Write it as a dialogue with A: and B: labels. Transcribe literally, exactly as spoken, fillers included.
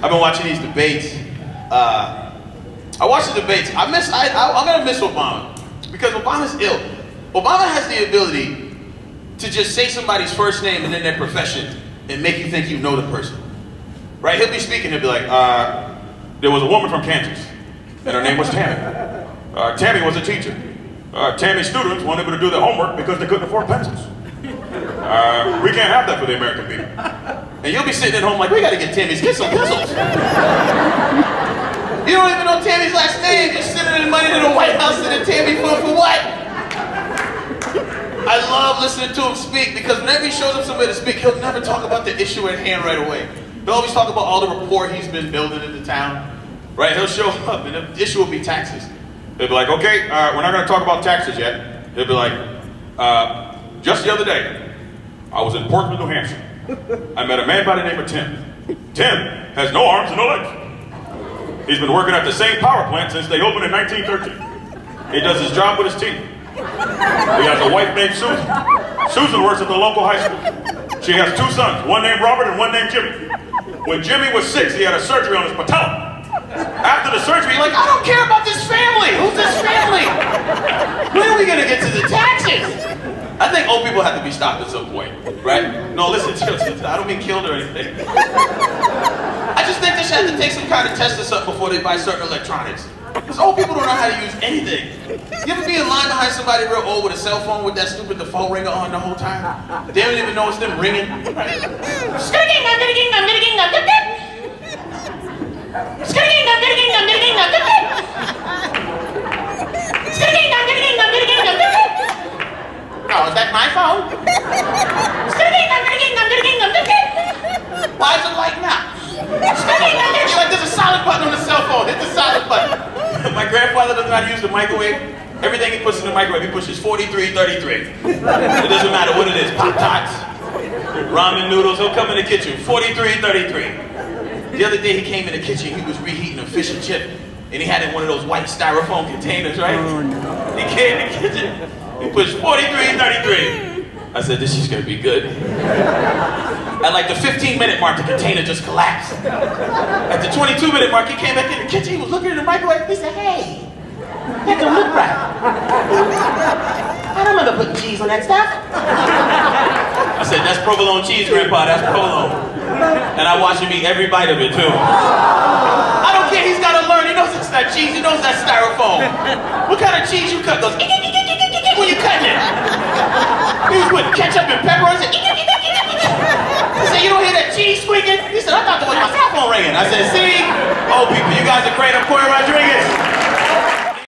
A: I've been watching these debates. Uh, I watch the debates. I miss. I, I, I'm gonna miss Obama because Obama's ill. Obama has the ability to just say somebody's first name and then their profession and make you think you know the person. Right? He'll be speaking. He'll be like, uh, "There was a woman from Kansas, and her name was Tammy. Uh, Tammy was a teacher. Uh, Tammy's students weren't able to do their homework because they couldn't afford pencils. Uh, we can't have that for the American people." And you'll be sitting at home like, "We gotta get Tammy's kids some pencils." You don't even know Tammy's last name. You're sending money to the White House to the Tammy for, for what? I love listening to him speak because whenever he shows up somewhere to speak, he'll never talk about the issue at hand right away. He'll always talk about all the rapport he's been building in the town. Right? He'll show up and the issue will be taxes. They'll be like, "Okay, uh, we're not gonna talk about taxes yet." He'll be like, uh, "Just the other day, I was in Portsmouth, New Hampshire. I met a man by the name of Tim. Tim has no arms and no legs. He's been working at the same power plant since they opened in nineteen thirteen. He does his job with his teeth. He has a wife named Susan. Susan works at the local high school. She has two sons, one named Robert and one named Jimmy. When Jimmy was six, he had a surgery on his patella. After the surgery, you're like, I don't care about this family. Who's this family? When are we gonna get to the taxes?" I think old people have to be stopped at some point, right? No, listen, I don't mean killed or anything. I just think they should have to take some kind of test or something before they buy certain electronics. Because old people don't know how to use anything. You ever be in line behind somebody real old with a cell phone with that stupid the phone ringer on the whole time? They don't even know it's them ringing. Right? Skirting, I'm gonna ging, I'm gonna ging, I'm gonna ging. Skirting, I'm gonna ging, I'm gonna ging, I'm gonna ging. Skirting, I'm gonna ging, I'm gonna ging, I'm gonna ging. Oh, is that my phone? Why is it like now? You're like, there's a solid button on the cell phone. Hit the solid button. My grandfather doesn't know how to use the microwave. Everything he puts in the microwave, he pushes forty-three thirty-three. It doesn't matter what it is. Pop-Tarts, ramen noodles, he'll come in the kitchen. forty-three thirty-three. The other day he came in the kitchen, he was reheating a fish and chip. And he had it in one of those white styrofoam containers, right? Oh, no. He came in the kitchen. He pushed forty-three thirty-three. I said, "This is gonna be good." At like the fifteen minute mark, the container just collapsed. At the twenty-two minute mark, he came back in the kitchen, he was looking in the microwave, he said, "Hey, that don't look right. I don't remember putting cheese on that stuff." I said, "That's provolone cheese, Grandpa, that's provolone." And I watched him eat every bite of it too. I don't care, he's gotta learn, he knows it's not cheese, he knows that's styrofoam. What kind of cheese you cut? Goes, when you cutting it. He was putting ketchup and pepper on it. He said, "You don't hear that cheese squeaking?" He said, "I thought that was my cell phone ringing." I said, "See? Old people,